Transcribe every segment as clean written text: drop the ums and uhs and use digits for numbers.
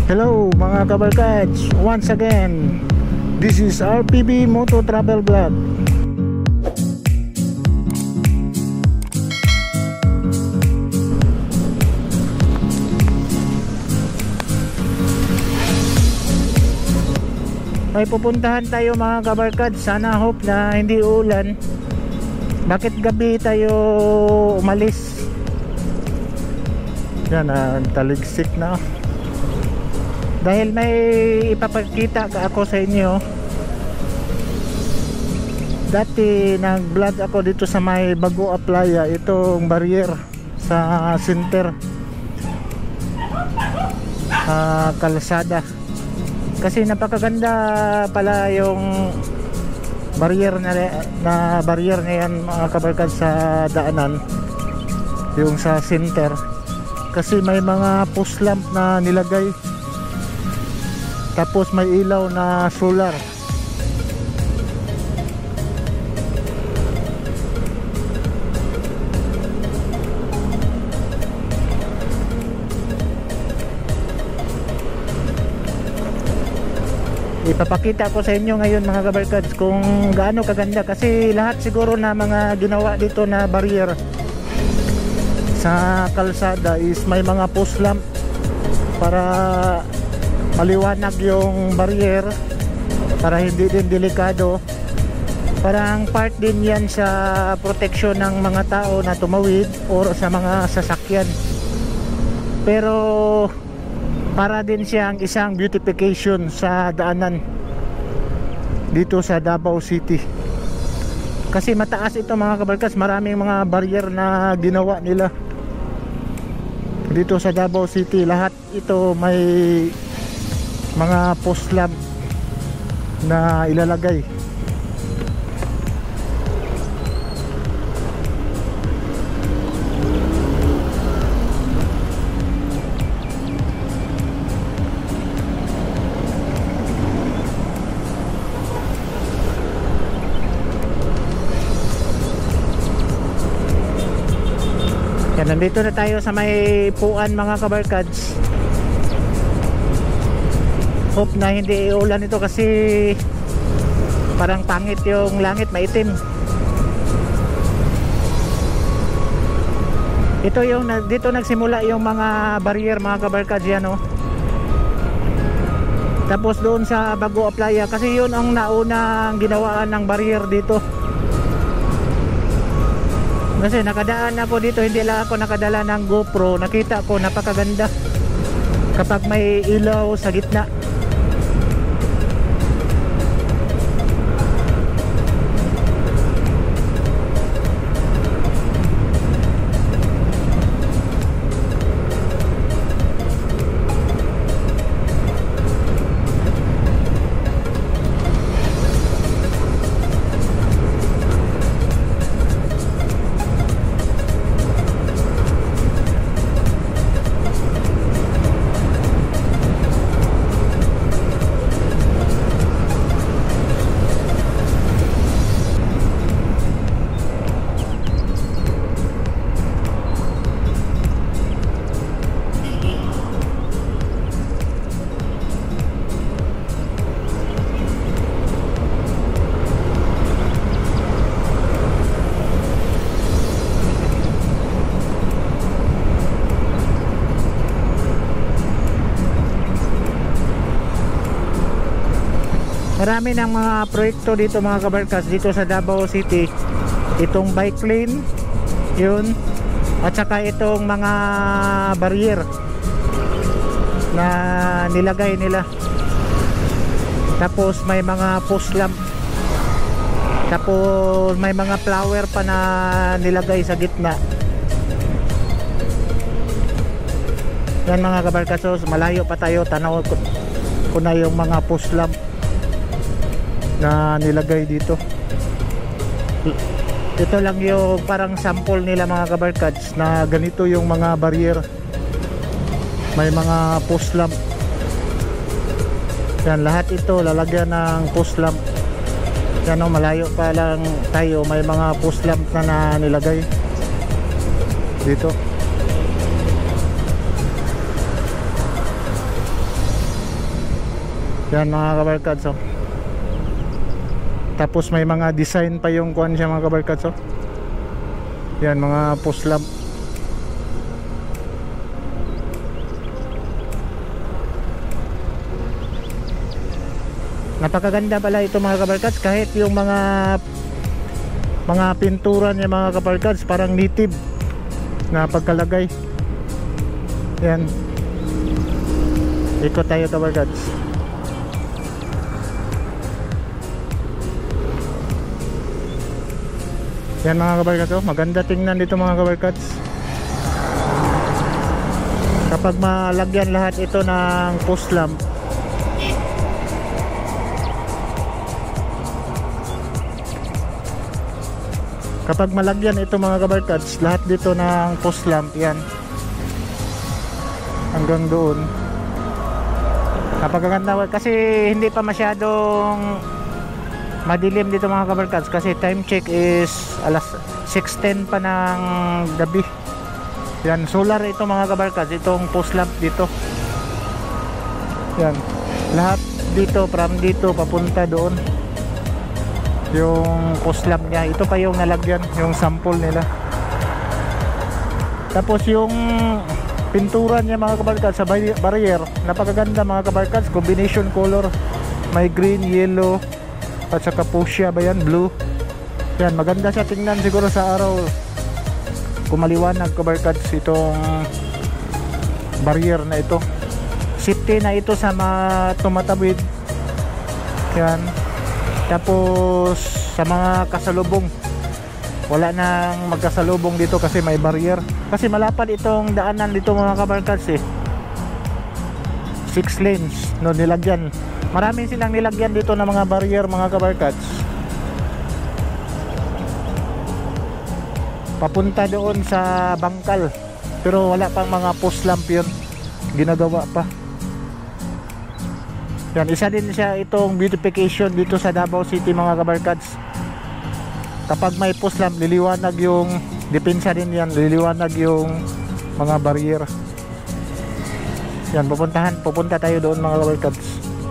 Hello mga kabarkads, once again, this is RPB Moto Travel Vlog. May pupuntahan tayo mga kabarkads, sana hope na hindi ulan. Bakit gabi tayo umalis? Yan, taligsik na. Dahil may ipapakita ako sa inyo. Dati nag-vlog ako dito sa may Bagoa Playa, itong barrier sa center kalsada. Kasi napakaganda pala yung barrier na barrier na yan mga kabarkad sa daanan, yung sa center. Kasi may mga post lamp na nilagay, tapos may ilaw na solar. Ipapakita ko sa inyo ngayon mga kabarkads kung gaano kaganda, kasi lahat siguro na mga ginawa dito na barrier sa kalsada is may mga post lamp para maliwanag yung barrier, para hindi din delikado. Parang part din yan sa protection ng mga tao na tumawid or sa mga sasakyan, pero para din siyang isang beautification sa daanan dito sa Davao City. Kasi mataas ito mga kabarkas, maraming mga barrier na ginawa nila dito sa Davao City. Lahat ito may mga post lamp na ilalagay. Yan, nandito na tayo sa may puan mga kabarkads. Hope na hindi ulan ito kasi parang pangit yung langit, maitim. Ito yung dito nagsimula yung mga barrier mga kabarkads yan, oh. Tapos doon sa Bagoa Playa, kasi yun ang naunang ginawaan ng barrier dito. Kasi nakadaan na po dito, hindi lang ako nakadala ng GoPro. Nakita ko napakaganda kapag may ilaw sa gitna. Marami ng mga proyekto dito mga kabarkas dito sa Davao City. Itong bike lane yun, at saka itong mga barrier na nilagay nila. Tapos may mga post lamp, tapos may mga flower pa na nilagay sa gitna. Yan mga kabarkas, so malayo pa tayo, tanaw ko na yung mga post lamp na nilagay dito. Ito lang yung parang sample nila mga kabarkads na ganito yung mga barrier. May mga post lamp. Yan, lahat ito lalagyan ng post lamp. Yan, malayo pa lang tayo, may mga post lamp na nilagay dito. Yan mga kabarkads, oh. Tapos may mga design pa yung kuan siya mga kabarkads, oh. Yan mga post lamp. Napakaganda pala ito mga kabarkads, kahit yung mga pintura niya mga kabarkads parang native na pagkalagay. Yan, ikot tayo kabarkads. Yan mga kabarkads, oh, maganda tingnan dito mga kabarkads. Kapag malagyan lahat ito ng post lamp, kapag malagyan ito mga kabarkads lahat dito ng post lamp, yan hanggang doon, napakaganda kasi hindi pa masyadong madilim dito mga kabarkads, kasi time check is alas 6:10 pa ng gabi. Yan, solar ito mga kabarkads, itong post lamp dito. Yan, lahat dito, from dito papunta doon yung post lamp niya. Ito pa yung nalagyan, yung sample nila. Tapos yung pintura niya mga kabarkads sa barrier, napakaganda mga kabarkads, combination color, may green, yellow at saka fuchsia ba yan, blue. Yan, maganda siya tingnan siguro sa araw kung maliwanag kabarkads itong barrier na ito. Safety na ito sa mga tumatawid. Yan. Tapos sa mga kasalubong, wala nang magkasalubong dito kasi may barrier, kasi malapad itong daanan dito mga kabarkads, 6 lanes no nilagyan. Marami silang nilagyan dito ng mga barrier mga kabarkads papunta doon sa bangkal, pero wala pang mga post lamp yun, ginagawa pa. Yan, isa din siya itong beautification dito sa Davao City mga kabarkads. Kapag may post lamp, liliwanag yung depensa din yan, liliwanag yung mga barrier. Yan, pupunta tayo doon mga kabarkads.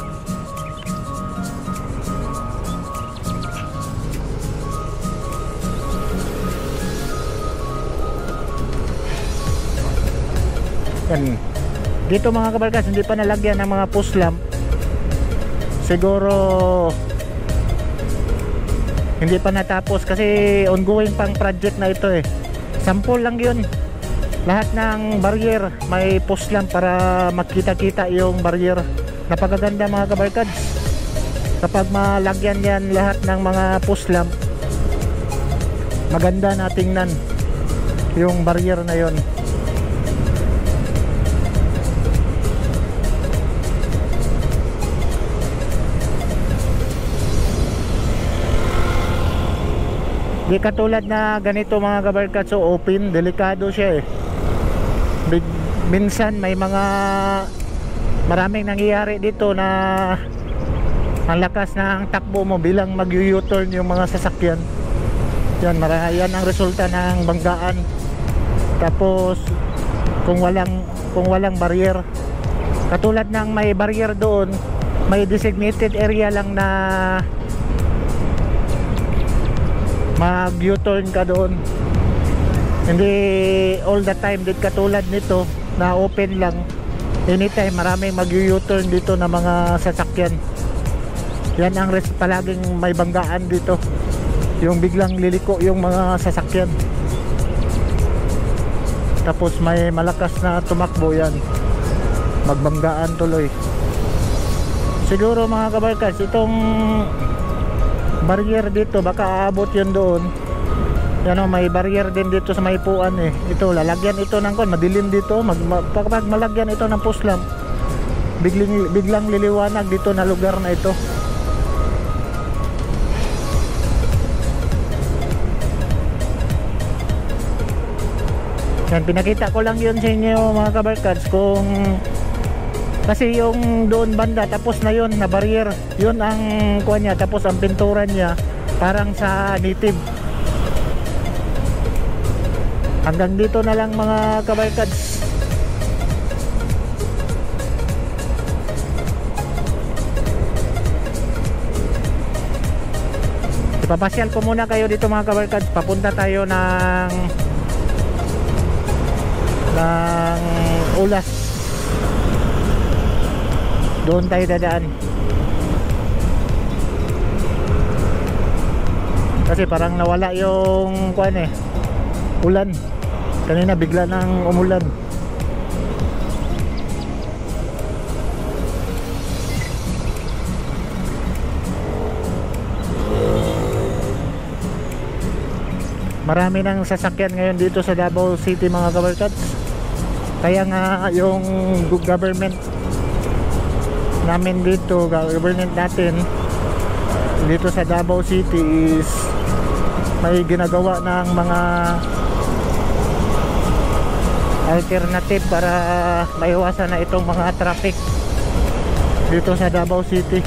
Yan, dito mga kabarkads hindi pa nalagyan ng mga post lamp. Siguro hindi pa natapos kasi ongoing pang project na ito. Sample lang yun. Lahat ng barrier may post lamp para makita-kita yung barrier. Napakaganda mga kabarkads. Kapag malagyan yan lahat ng mga post lamp, maganda na tingnan yung barrier na yon. Di katulad na ganito mga kabarkads, so open, delikado siya minsan may maraming nangyayari dito na ang lakas ng takbo mo bilang mag-U-turn yung mga sasakyan. Yan, yan ang resulta ng banggaan. Tapos kung walang barrier, katulad ng may barrier doon, may designated area lang na mag-U-turn ka doon, hindi all the time. Dit katulad nito na open lang, anytime maraming mag-U-turn dito na mga sasakyan. Yan ang palaging may banggaan dito, yung biglang liliko yung mga sasakyan, tapos may malakas na tumakbo, yan magbanggaan tuloy. Siguro mga kabarkads, itong barrier dito baka aabot yun doon. Yan, may barrier din dito sa may puan ito, lalagyan ito ng madilim dito. Pag malagyan ito ng post lamp, biglang liliwanag dito na lugar na ito. Yan, pinakita ko lang yun sa inyo mga kabarkads, kung kasi yung doon banda tapos na yun na barrier, yun ang kuha niya, tapos ang pintura niya parang sa native. Hanggang dito na lang mga kabarkads. Ipapasyal ko muna kayo dito mga kabarkads. Papunta tayo ng Ulas. Doon tayo dadaan. Kasi parang nawala yung ulan. Kanina bigla nang umulan. Marami ng sasakyan ngayon dito sa Davao City mga kabarkads. Kaya nga yung government namin dito, government natin dito sa Davao City is may ginagawa ng mga alternative para maiwasan na itong mga traffic dito sa Davao City.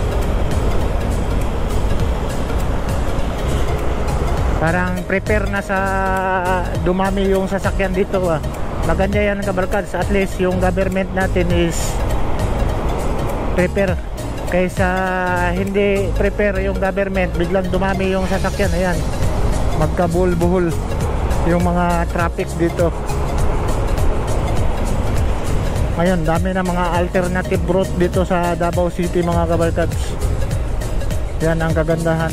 Parang prepare na sa dumami yung sasakyan dito. Maganda yan kabarkads, at least yung government natin is prepare, kaysa hindi prepare yung government, biglang dumami yung sasakyan. Ayan, magkabuhol-buhol yung mga traffic dito. Ngayon dami na mga alternative route dito sa Davao City mga kabarkads. Yan ang kagandahan.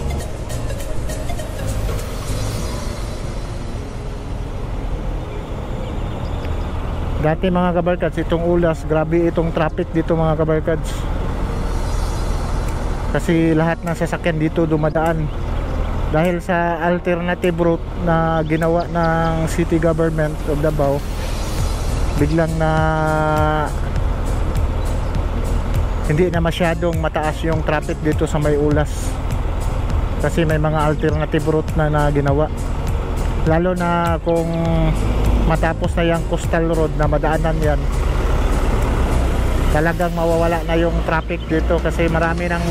Dati mga kabarkads, itong Ulas, grabe itong traffic dito mga kabarkads. Kasi lahat ng sasakyan dito dumadaan. Dahil sa alternative route na ginawa ng city government of Davao, biglang na hindi na masyadong mataas yung traffic dito sa may Ulas. Kasi may mga alternative route na ginawa. Lalo na kung matapos na yung coastal road na madaanan yan, talagang mawawala na yung traffic dito kasi marami nang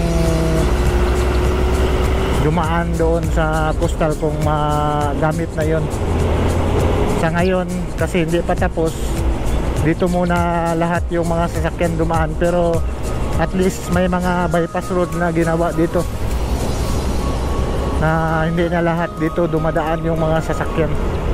dumaan doon sa coastal kung magamit na yon. Sa ngayon kasi hindi pa tapos, dito muna lahat yung mga sasakyan dumaan, pero at least may mga bypass road na ginawa dito na hindi na lahat dito dumadaan yung mga sasakyan.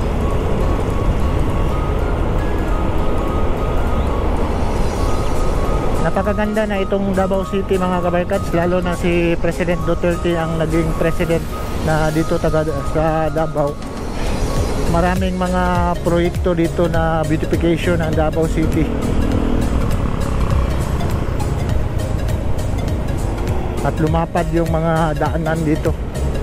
Napakaganda na itong Davao City mga kabarkads, lalo na si President Duterte ang naging president na dito sa Davao. Maraming mga proyekto dito na beautification ng Davao City. At lumapad yung mga daanan dito.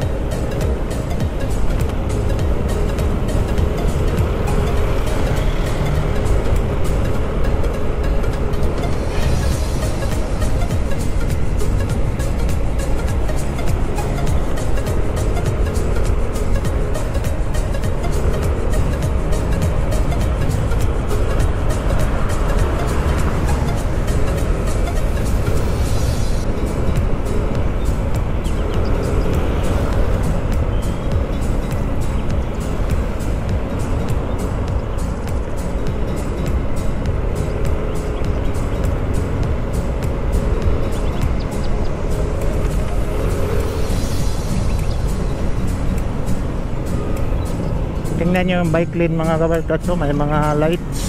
Tingnan nyo yung bike lane mga kabarkads, so may mga lights.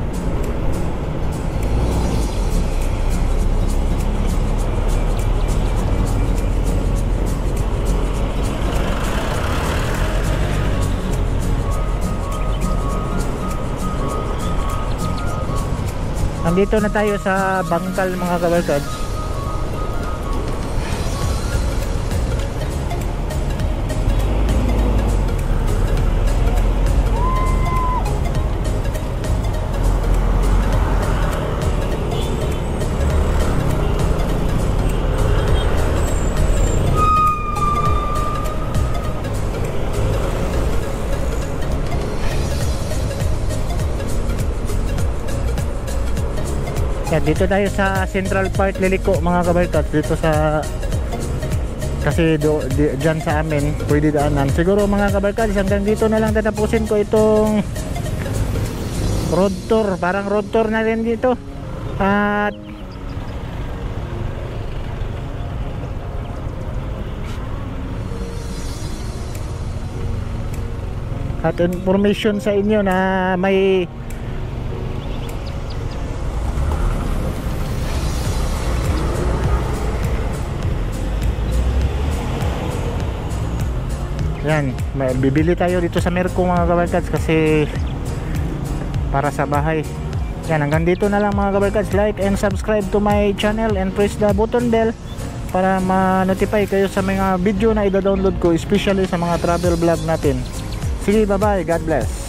Nandito na tayo sa Bangkal mga kabarkads. Yan, dito tayo sa Central Park Liliko mga kabarkads, dito sa kasi dyan sa amin pwede daanan. Siguro mga kabarkads, hanggang dito na lang tatapusin ko itong road tour. Parang road tour na rin dito. At at information sa inyo na may yan, bibili tayo dito sa Merco mga kabarkads kasi para sa bahay. Yan, hanggang dito na lang mga kabarkads. Like and subscribe to my channel and press the button bell para ma-notify kayo sa mga video na ida-download ko, especially sa mga travel vlog natin. Sige, bye bye, God bless.